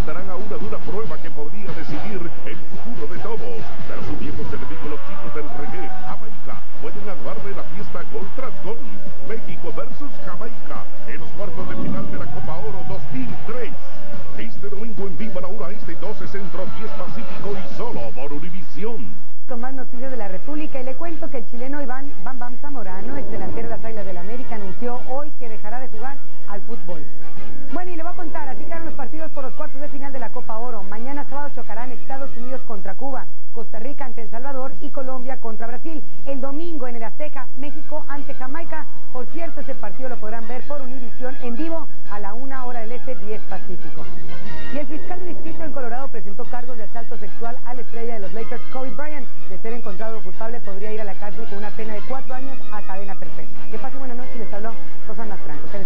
enfrentarán a una dura prueba que podría decidir el futuro de todos. Pero sus viejos enemigos, los chicos del reggae, Jamaica, pueden aguarle la fiesta gol tras gol. México versus Jamaica en los cuartos de final de la Copa Oro 2003. Este domingo en vivo a la 1 este, 12 Centro, 10 Pacífico y solo por Univisión. Con más noticias de la República y le cuento que el chileno Iván Bam Bam Zamorano, ex delantero de las Águilas del América, anunció hoy que dejará de jugar al fútbol. Bueno, y le voy a contar, así quedaron los partidos por los cuartos de final de la Copa Oro. Mañana sábado chocarán Estados Unidos contra Cuba, Costa Rica ante El Salvador y Colombia contra Brasil. El domingo en el Azteca, México ante Jamaica. Por cierto, ese partido lo podrán ver por Univisión en vivo a la 1 hora del este, 10 Pacífico. Y el fiscal de distrito en Colorado presentó cargos de asalto sexual a la estrella de los Lakers, Kobe Bryant. De ser encontrado culpable, podría ir a la cárcel con una pena de 4 años a cadena perpetua. Que pase buena noche y les habló Rosana Franco.